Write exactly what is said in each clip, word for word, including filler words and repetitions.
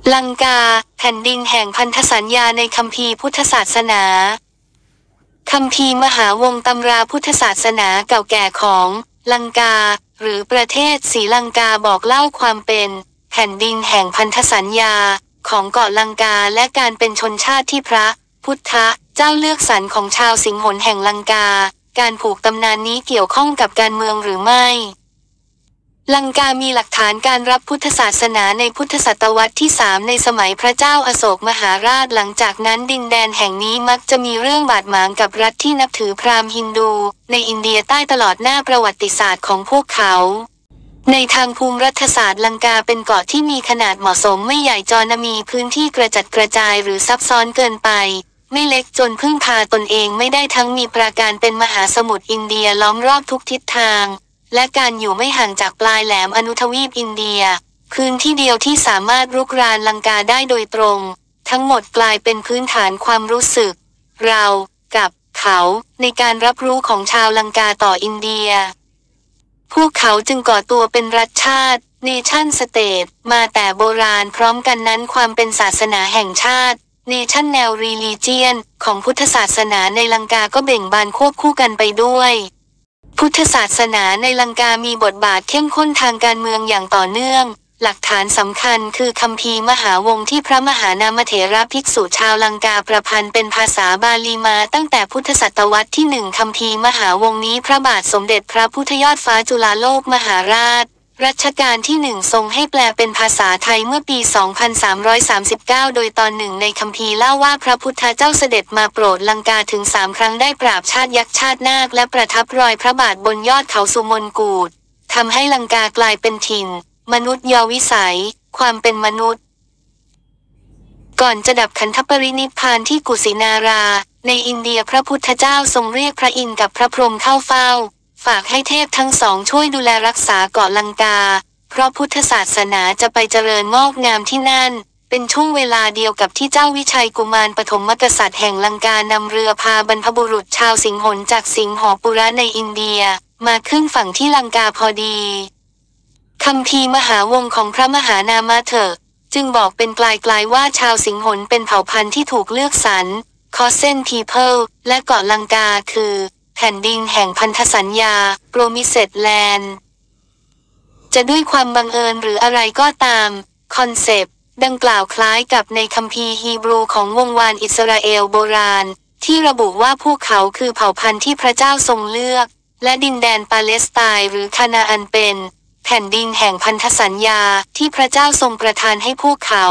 ลังกาแผ่นดินแห่งพันธสัญญาในคัมภีร์พุทธศาสนาคัมภีร์มหาวงศ์ตำราพุทธศาสนาเก่าแก่ของลังกาหรือประเทศศรีลังกาบอกเล่าความเป็นแผ่นดินแห่งพันธสัญญาของเกาะลังกาและการเป็นชนชาติที่พระพุทธเจ้าเลือกสรรของชาวสิงหนแห่งลังกาการผูกตำนานนี้เกี่ยวข้องกับการเมืองหรือไม่ลังกามีหลักฐานการรับพุทธศาสนาในพุทธศตวรรษที่สามในสมัยพระเจ้าอโศกมหาราชหลังจากนั้นดินแดนแห่งนี้มักจะมีเรื่องบาดหมางกับรัฐที่นับถือพราหมณ์ฮินดูในอินเดียใต้ตลอดหน้าประวัติศาสตร์ของพวกเขาในทางภูมิรัฐศาสตร์ลังกาเป็นเกาะที่มีขนาดเหมาะสมไม่ใหญ่จนมีพื้นที่กระจัดกระจายหรือซับซ้อนเกินไปไม่เล็กจนพึ่งพาตนเองไม่ได้ทั้งมีปราการเป็นมหาสมุทรอินเดียล้อมรอบทุกทิศทางและการอยู่ไม่ห่างจากปลายแหลมอนุทวีปอินเดียพื้นที่เดียวที่สามารถรุกรานลังกาได้โดยตรงทั้งหมดกลายเป็นพื้นฐานความรู้สึกเรากับเขาในการรับรู้ของชาวลังกาต่ออินเดียพวกเขาจึงก่อตัวเป็นรัฐชาติเนชั่นสเตทมาแต่โบราณพร้อมกันนั้นความเป็นศาสนาแห่งชาติเนชั่นแนวรีลีเจียนของพุทธศาสนาในลังกาก็เบ่งบานควบคู่กันไปด้วยพุทธศาสนาในลังกามีบทบาทเข้มข้นทางการเมืองอย่างต่อเนื่องหลักฐานสำคัญคือคัมภีร์มหาวงศ์ที่พระมหานามเถระภิกษุชาวลังกาประพันธ์เป็นภาษาบาลีมาตั้งแต่พุทธศตวรรษที่หนึ่งคัมภีร์มหาวงศ์นี้พระบาทสมเด็จพระพุทธยอดฟ้าจุฬาโลกมหาราชรัชกาลที่หนึ่งทรงให้แปลเป็นภาษาไทยเมื่อปี สองพันสามร้อยสามสิบเก้า โดยตอนหนึ่งในคัมภีร์เล่าว่าพระพุทธเจ้าเสด็จมาโปรดลังกาถึงสามครั้งได้ปราบชาติยักษ์ชาตินาคและประทับรอยพระบาทบนยอดเขาสุมนกูฏทำให้ลังกากลายเป็นถิ่นมนุษย์ยวิสัยความเป็นมนุษย์ก่อนจะดับขันธปรินิพพานที่กุสินาราในอินเดียพระพุทธเจ้าทรงเรียกพระอินทร์กับพระพรหมเข้าเฝ้าฝากให้เทพทั้งสองช่วยดูแลรักษาเกาะลังกาเพราะพุทธศาสนาจะไปเจริญงอกงามที่นั่นเป็นช่วงเวลาเดียวกับที่เจ้าวิชัยกุมารปฐมกษัตริย์แห่งลังกานำเรือพาบรรพบุรุษชาวสิงหนจากสิงหปุระในอินเดียมาขึ้นฝั่งที่ลังกาพอดีคัมภีร์มหาวงศ์ของพระมหานามเถระจึงบอกเป็นไกลๆว่าชาวสิงหนเป็นเผ่าพันธุ์ที่ถูกเลือกสรร Chosen People และเกาะลังกาคือแผ่นดินแห่งพันธสัญญา Promised Land จะด้วยความบังเอิญหรืออะไรก็ตามคอนเซปต์ดังกล่าวคล้ายกับในคัมภีร์ฮีบรูของวงวานอิสราเอลโบราณที่ระบุว่าพวกเขาคือเผ่าพันธุ์ที่พระเจ้าทรงเลือกและดินแดนปาเลสไตน์หรือคานาอันเป็นแผ่นดินแห่งพันธสัญญาที่พระเจ้าทรงประทานให้พวกเขา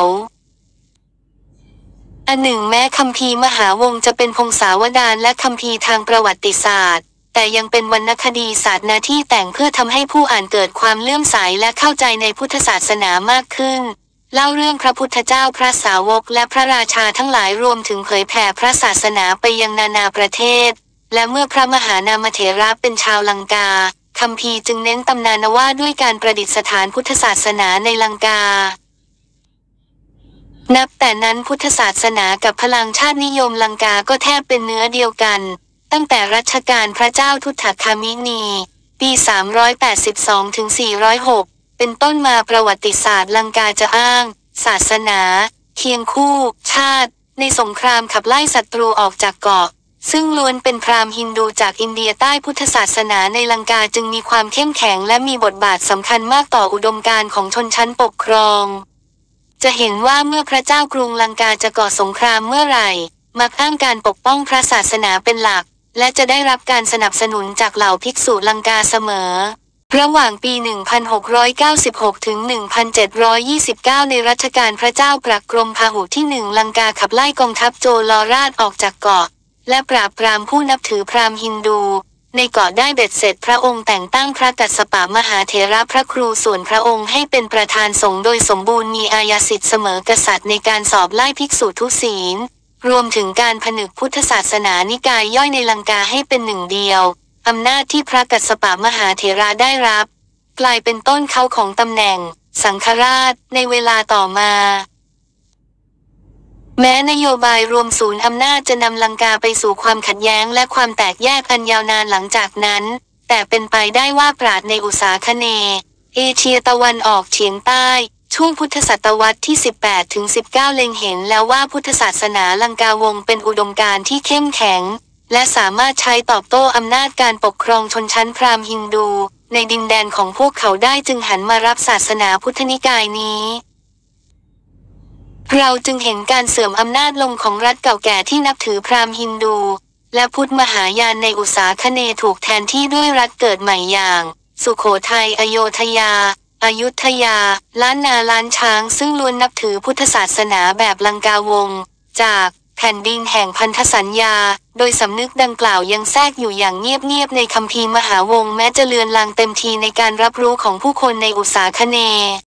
อันหนึ่งแม้คัมภีร์มหาวงศ์จะเป็นพงศาวดารและคัมภีร์ทางประวัติศาสตร์แต่ยังเป็นวรรณคดีศาสตร์นาที่แต่งเพื่อทำให้ผู้อ่านเกิดความเลื่อมใสและเข้าใจในพุทธศาสนามากขึ้นเล่าเรื่องพระพุทธเจ้าพระสาวกและพระราชาทั้งหลายรวมถึงเผยแผ่พระศาสนาไปยังนานาประเทศและเมื่อพระมหานามเถระเป็นชาวลังกาคัมภีร์จึงเน้นตำนานว่าด้วยการประดิษฐานพุทธศาสนาในลังกานับแต่นั้นพุทธศาสนากับพลังชาตินิยมลังกาก็แทบเป็นเนื้อเดียวกันตั้งแต่รัชกาลพระเจ้าทุตถคามินีปีสามร้อยแปดสิบสองถึงสี่ร้อยหกเป็นต้นมาประวัติศาสตร์ลังกาจะอ้างศาสนาเคียงคู่ชาติในสงครามขับไล่ศัตรูออกจากเกาะซึ่งล้วนเป็นพราหมณ์ฮินดูจากอินเดียใต้พุทธศาสนาในลังกาจึงมีความเข้มแข็งและมีบทบาทสำคัญมากต่ออุดมการณ์ของชนชั้นปกครองจะเห็นว่าเมื่อพระเจ้ากรุงลังกาจะก่อสงครามเมื่อไหร่มักอ้างการปกป้องพระศาสนาเป็นหลักและจะได้รับการสนับสนุนจากเหล่าภิกษุลังกาเสมอระหว่างปี หนึ่งพันหกร้อยเก้าสิบหก ถึง หนึ่งพันเจ็ดร้อยยี่สิบเก้า ในรัชกาลพระเจ้าปกรมพหุที่หนึ่งลังกาขับไล่กองทัพโจลราชออกจากเกาะและปราบปรามผู้นับถือพราหมณ์ฮินดูในเกาะได้เบ็ดเสร็จพระองค์แต่งตั้งพระกัสสปะมหาเถระพระครูส่วนพระองค์ให้เป็นประธานสงฆ์โดยสมบูรณ์มีอาญาสิทธิ์เสมอกษัตริย์ในการสอบไล่ภิกษุทุศีลรวมถึงการผนึกพุทธศาสนานิกายย่อยในลังกาให้เป็นหนึ่งเดียวอำนาจที่พระกัสสปะมหาเถระได้รับกลายเป็นต้นเขาของตำแหน่งสังฆราชในเวลาต่อมาแม้นโยบายรวมศูนย์อำนาจจะนำลังกาไปสู่ความขัดแย้งและความแตกแยกอันยาวนานหลังจากนั้นแต่เป็นไปได้ว่าปราชญ์ในอุษาคเนย์เอเชียตะวันออกเฉียงใต้ช่วงพุทธศตวรรษที่ สิบแปดถึงสิบเก้า เล็งเห็นแล้วว่าพุทธศาสนาลังกาวงศ์เป็นอุดมการณ์ที่เข้มแข็งและสามารถใช้ตอบโต้อำนาจการปกครองชนชั้นพราหมณ์ฮินดูในดินแดนของพวกเขาได้จึงหันมารับศาสนาพุทธนิกายนี้เราจึงเห็นการเสื่อมอำนาจลงของรัฐเก่าแก่ที่นับถือพราหมณ์ฮินดูและพุทธมหายานในอุษาคเนย์ถูกแทนที่ด้วยรัฐเกิดใหม่อย่างสุโขทัยอโยธยาอยุธยาล้านนาล้านช้างซึ่งล้วนนับถือพุทธศาสนาแบบลังกาวงศ์จากแผ่นดินแห่งพันธสัญญาโดยสำนึกดังกล่าวยังแทรกอยู่อย่างเงียบๆในคัมภีร์มหาวงศ์แม้จะเลือนลางเต็มทีในการรับรู้ของผู้คนในอุษาคเนย์